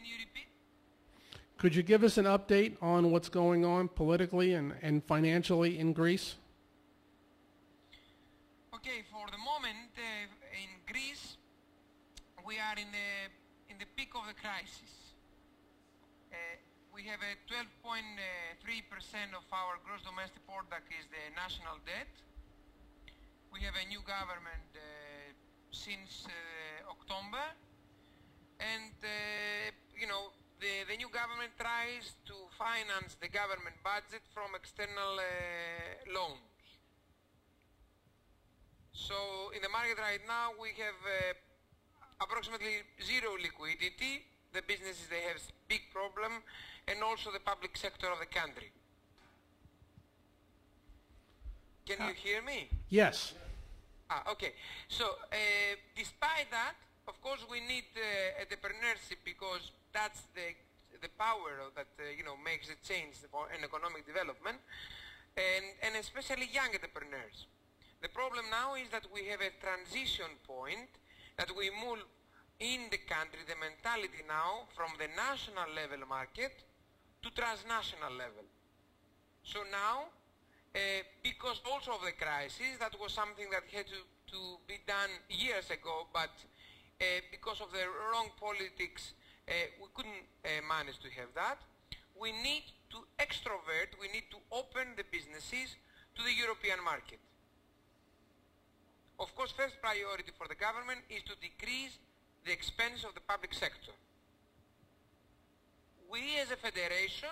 Can you repeat? Could you give us an update on what's going on politically and financially in Greece? Okay, for the moment, in Greece, we are in the peak of the crisis. We have a 12.3% of our gross domestic product is the national debt. We have a new government since October, and you know, the new government tries to finance the government budget from external loans. So in the market right now we have approximately zero liquidity. The businesses, they have big problem, and also the public sector of the country. Can you hear me? Yes. Okay. So despite that, of course, we need entrepreneurship, because that's the power that you know, makes the change in economic development, and especially young entrepreneurs. The problem now is that we have a transition point, that we move in the country the mentality now from the national level market to transnational level. So now, because also of the crisis, that was something that had to be done years ago, but because of the wrong politics, we couldn't manage to have that. We need to extrovert, we need to open the businesses to the European market. Of course, first priority for the government is to decrease the expense of the public sector. We as a federation,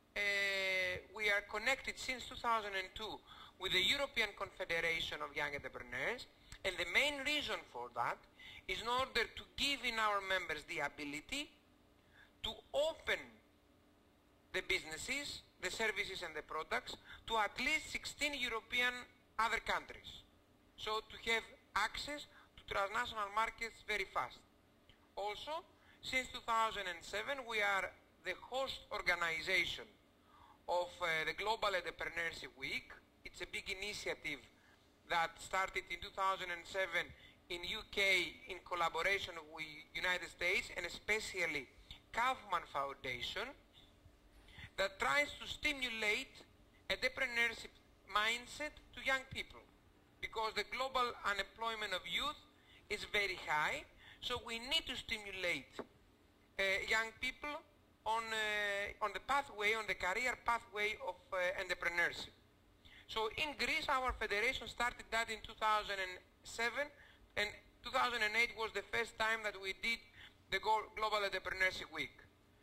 we are connected since 2002 with the European Confederation of Young Entrepreneurs, and the main reason for that is in order to give in our members the ability to open the businesses, the services and the products to at least 16 European other countries. So to have access to transnational markets very fast. Also, since 2007 we are the host organization of the Global Entrepreneurship Week. It's a big initiative that started in 2007 in UK in collaboration with United States, and especially Kaufman Foundation, that tries to stimulate entrepreneurship mindset to young people, because the global unemployment of youth is very high. So we need to stimulate young people on the pathway, on the career pathway of entrepreneurship. So in Greece, our federation started that in 2007, and 2008 was the first time that we did the Global Entrepreneurship Week.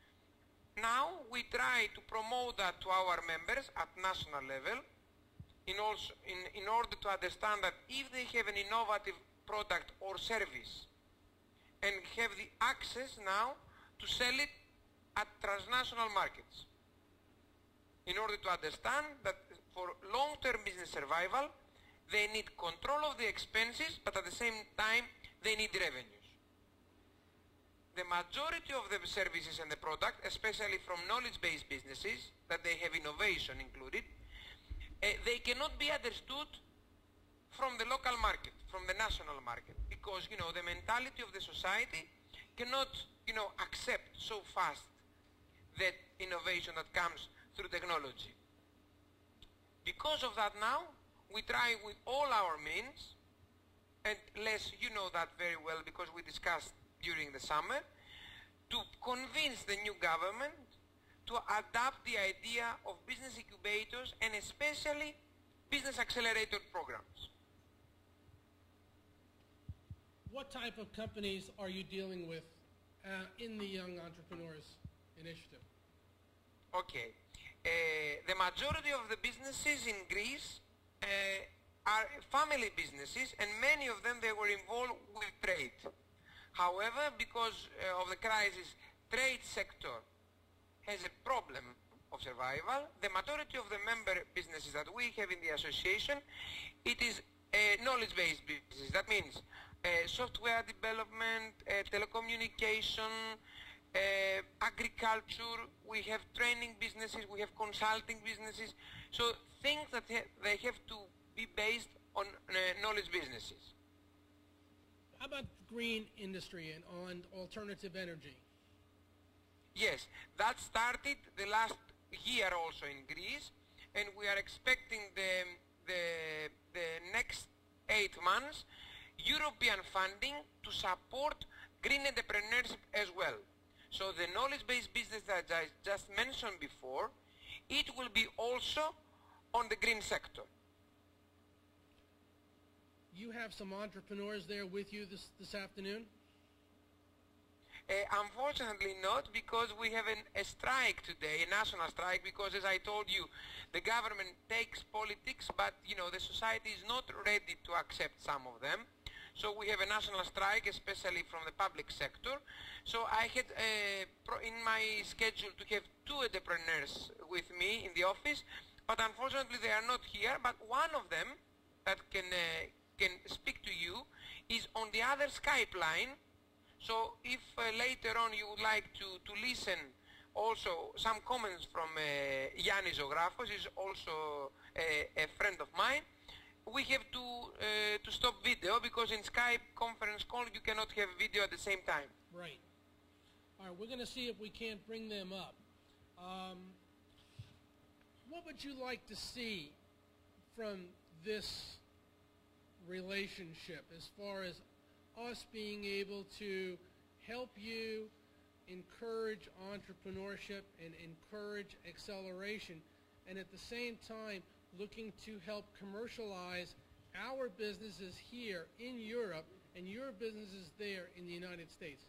Now we try to promote that to our members at national level, in order to understand that if they have an innovative product or service and have the access now to sell it at transnational markets, in order to understand that for long-term business survival they need control of the expenses, but at the same time they need revenues. The majority of the services and the product, especially from knowledge-based businesses, that they have innovation included, they cannot be understood from the local market, from the national market, because, you know, the mentality of the society cannot, you know, accept so fast that innovation that comes through technology. Because of that now, we try with all our means, and Les, you know that very well because we discussed during the summer, to convince the new government to adapt the idea of business incubators and especially business accelerator programs. What type of companies are you dealing with in the Young Entrepreneurs Initiative? Okay. The majority of the businesses in Greece are family businesses, and many of them, they were involved with trade. However, because of the crisis, trade sector has a problem of survival. The majority of the member businesses that we have in the association, it is a knowledge-based business. That means software development, telecommunication, agriculture, we have training businesses, we have consulting businesses. So things that they have to be based on knowledge businesses. How about green industry and on alternative energy? Yes, that started the last year also in Greece, and we are expecting the next 8 months European funding to support green entrepreneurship as well. So the knowledge-based business that I just mentioned before, it will be also on the green sector. You have some entrepreneurs there with you this afternoon? Unfortunately not, because we have a strike today, a national strike, because as I told you, the government takes politics, but you know, the society is not ready to accept some of them. So we have a national strike, especially from the public sector. So I had in my schedule to have 2 entrepreneurs with me in the office, but unfortunately they are not here. But one of them that can speak to you is on the other Skype line. So if later on you would like to listen also some comments from Yannis Zographos, is also a friend of mine, we have to stop video, because in Skype conference call you cannot have video at the same time. Right. All right, we're going to see if we can't bring them up. What would you like to see from this relationship as far as us being able to help you encourage entrepreneurship and encourage acceleration, and at the same time looking to help commercialize our businesses here in Europe and your businesses there in the United States?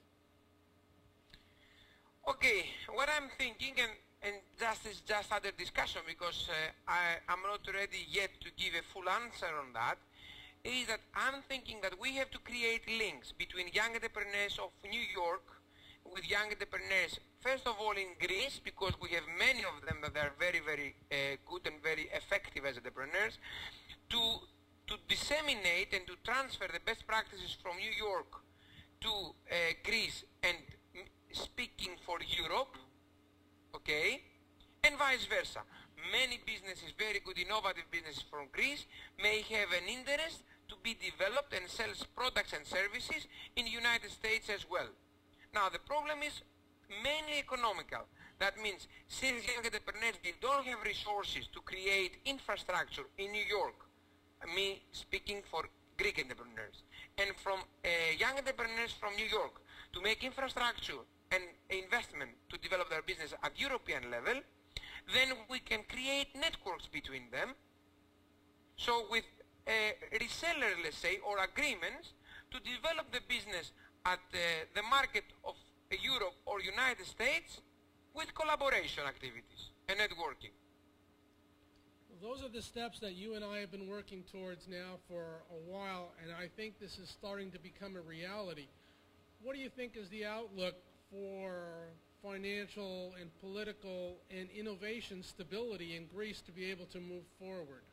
Okay, what I'm thinking, and is just under discussion, because I'm not ready yet to give a full answer on that, is that I'm thinking that we have to create links between young entrepreneurs of New York with young entrepreneurs, first of all in Greece, because we have many of them that are very, very good and very effective as entrepreneurs, to disseminate and to transfer the best practices from New York to Greece and speaking for Europe, okay, and vice versa. Many businesses, very good innovative businesses from Greece, may have an interest to be developed and sells products and services in the United States as well. Now the problem is mainly economical. That means since young entrepreneurs, they don't have resources to create infrastructure in New York, me speaking for Greek entrepreneurs, and from young entrepreneurs from New York to make infrastructure and investment to develop their business at European level, then we can create networks between them. So with resellers, let's say, or agreements to develop the business at the market of Europe or United States with collaboration activities and networking. Well, those are the steps that you and I have been working towards now for a while, and I think this is starting to become a reality. What do you think is the outlook for financial and political and innovation stability in Greece to be able to move forward?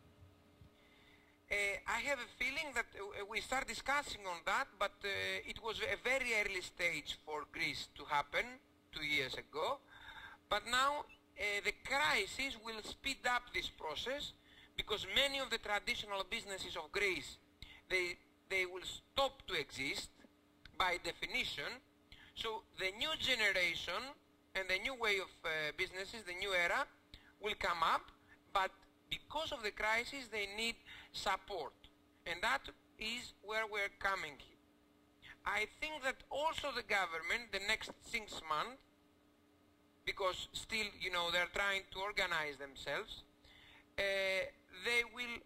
I have a feeling that we start discussing on that, but it was a very early stage for Greece to happen 2 years ago. But now the crisis will speed up this process, because many of the traditional businesses of Greece, they will stop to exist by definition. So the new generation and the new way of businesses, the new era, will come up, but because of the crisis they need support, and that is where we're coming. I think that also the government, the next 6 months, because still, you know, they're trying to organize themselves, they will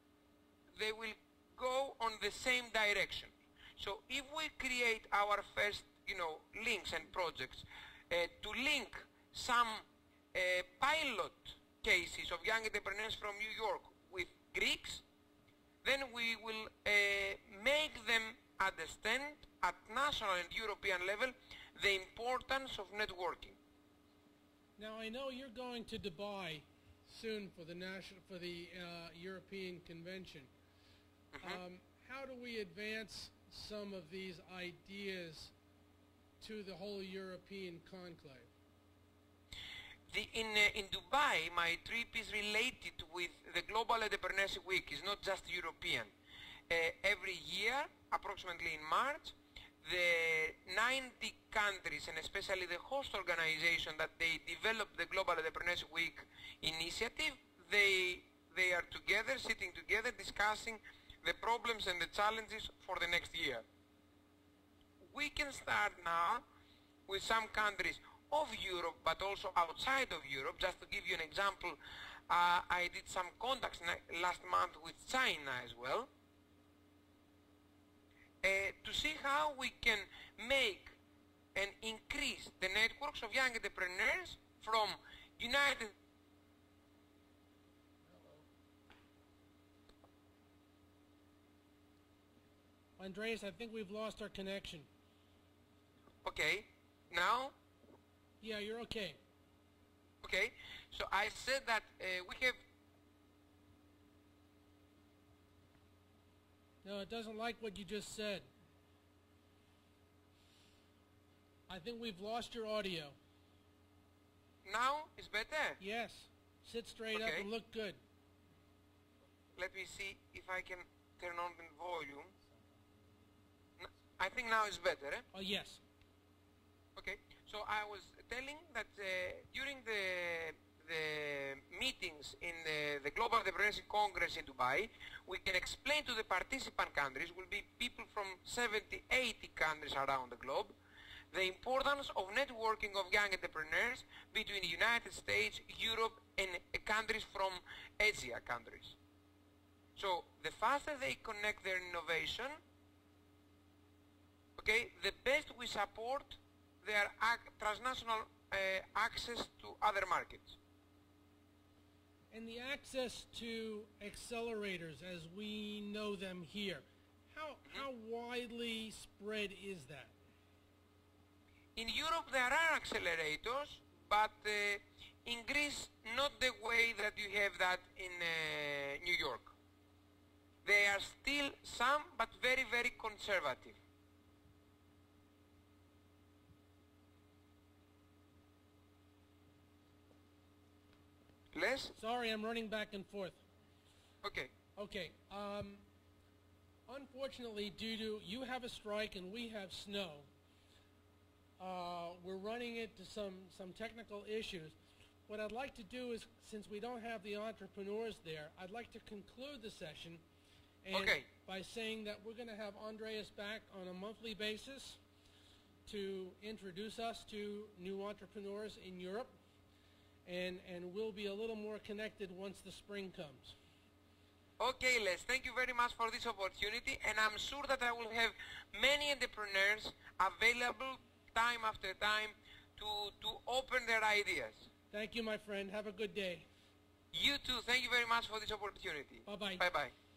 go on the same direction. So if we create our first, you know, links and projects to link some pilot cases of young entrepreneurs from New York with Greeks, then we will make them understand at national and European level the importance of networking. Now I know you're going to Dubai soon for the European Convention. How do we advance some of these ideas to the whole European conclave? In Dubai, my trip is related with the Global Entrepreneurship Week. It's not just European. Every year, approximately in March, the 90 countries and especially the host organization that they developed the Global Entrepreneurship Week initiative, they are together, sitting together, discussing the problems and the challenges for the next year. We can start now with some countries of Europe, but also outside of Europe. Just to give you an example, I did some contacts last month with China as well, to see how we can make and increase the networks of young entrepreneurs from United Andreas, I think we've lost our connection. Okay, now? Yeah, you're okay. Okay, so I said that we have... No, it doesn't like what you just said. I think we've lost your audio. Now it's better? Yes. Sit straight up Okay. and look good. Let me see if I can turn on the volume. I think now it's better, eh? Oh, yes. Okay, so I was telling that during the meetings in the Global Entrepreneurship Congress in Dubai, we can explain to the participant countries, will be people from 70, 80 countries around the globe, the importance of networking of young entrepreneurs between the United States, Europe, and countries from Asia countries. So the faster they connect their innovation, okay, the best we support their transnational access to other markets. And the access to accelerators as we know them here, how widely spread is that? In Europe there are accelerators, but in Greece not the way that you have that in New York. There are still some, but very, very conservative. Les? Sorry, I'm running back and forth. Okay. Okay. Unfortunately, due to you have a strike and we have snow, we're running into some technical issues. What I'd like to do is, since we don't have the entrepreneurs there, I'd like to conclude the session by saying that we're going to have Andreas back on a monthly basis to introduce us to new entrepreneurs in Europe, and we'll be a little more connected once the spring comes. Okay, Les, thank you very much for this opportunity, and I'm sure that I will have many entrepreneurs available time after time to open their ideas. Thank you, my friend. Have a good day. You too. Thank you very much for this opportunity. Bye-bye. Bye-bye.